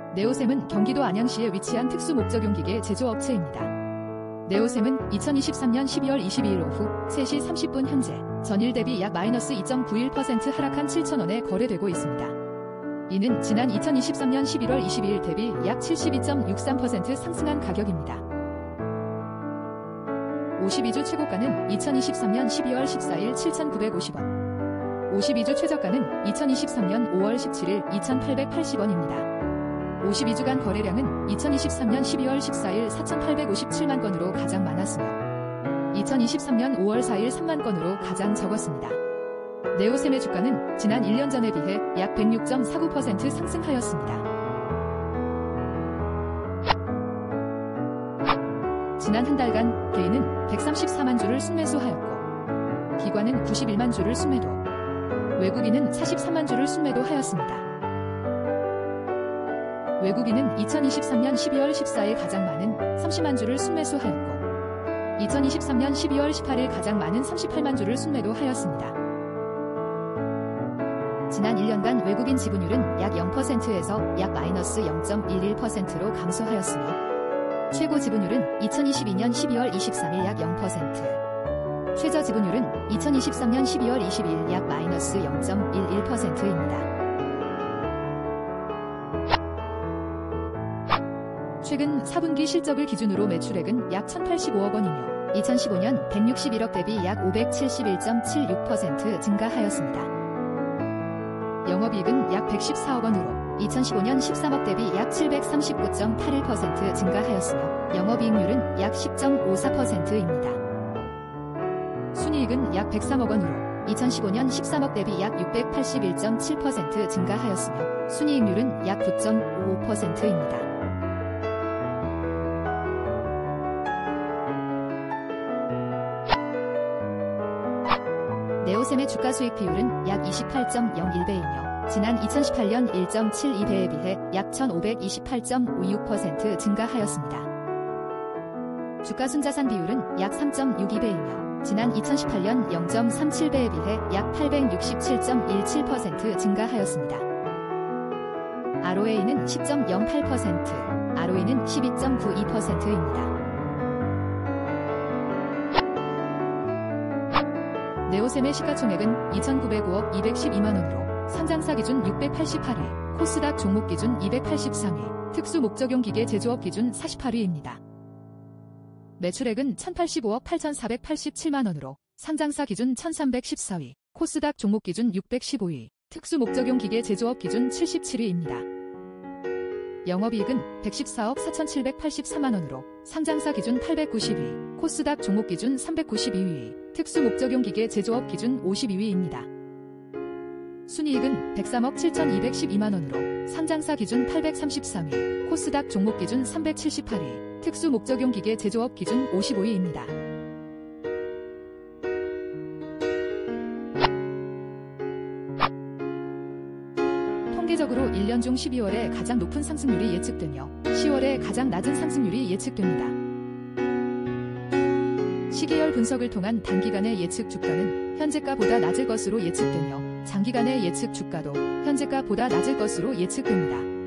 네오셈은 경기도 안양시에 위치한 특수목적용 기계 제조업체입니다. 네오셈은 2023년 12월 22일 오후 3시 30분 현재 전일 대비 약 마이너스 2.91% 하락한 7,000원에 거래되고 있습니다. 이는 지난 2023년 11월 22일 대비 약 72.63% 상승한 가격입니다. 52주 최고가는 2023년 12월 14일 7,950원, 52주 최저가는 2023년 5월 17일 2,880원입니다. 52주간 거래량은 2023년 12월 14일 4,857만 건으로 가장 많았으며 2023년 5월 4일 3만 건으로 가장 적었습니다. 네오셈의 주가는 지난 1년 전에 비해 약 106.49% 상승하였습니다. 지난 한 달간 개인은 134만 주를 순매수하였고 기관은 91만 주를 순매도, 외국인은 43만 주를 순매도하였습니다. 외국인은 2023년 12월 14일 가장 많은 30만 주를 순매수하였고 2023년 12월 18일 가장 많은 38만 주를 순매도하였습니다. 지난 1년간 외국인 지분율은 약 0%에서 약 마이너스 0.11%로 감소하였으며 최고 지분율은 2022년 12월 23일 약 0%, 최저 지분율은 2023년 12월 22일 약 마이너스 0.11%입니다. 최근 4분기 실적을 기준으로 매출액은 약 1,085억 원이며 2015년 161억 대비 약 571.76% 증가하였습니다. 영업이익은 약 114억 원으로 2015년 13억 대비 약 739.81% 증가하였으며 영업이익률은 약 10.54%입니다. 순이익은 약 103억 원으로 2015년 13억 대비 약 681.7% 증가하였으며 순이익률은 약 9.55%입니다. 네오셈의 주가 수익 비율은 약 28.01배이며 지난 2018년 1.72배에 비해 약 1,528.56% 증가하였습니다. 주가 순자산 비율은 약 3.62배이며 지난 2018년 0.37배에 비해 약 867.17% 증가하였습니다. ROA는 10.08%, ROE는 12.92%입니다. 네오셈의 시가총액은 2,905억 212만원으로 상장사 기준 688위, 코스닥 종목 기준 283위, 특수목적용 기계 제조업 기준 48위입니다. 매출액은 1,085억 8,487만원으로 상장사 기준 1,314위, 코스닥 종목 기준 615위, 특수목적용 기계 제조업 기준 77위입니다. 영업이익은 114억 4,784만원으로 상장사 기준 890위, 코스닥 종목 기준 392위, 특수목적용 기계 제조업 기준 52위입니다. 순이익은 103억 7,212만원으로 상장사 기준 833위, 코스닥 종목 기준 378위, 특수목적용 기계 제조업 기준 55위입니다. 통계적으로 1년 중 12월에 가장 높은 상승률이 예측되며 10월에 가장 낮은 상승률이 예측됩니다. 시계열 분석을 통한 단기간의 예측 주가는 현재가보다 낮을 것으로 예측되며 장기간의 예측 주가도 현재가보다 낮을 것으로 예측됩니다.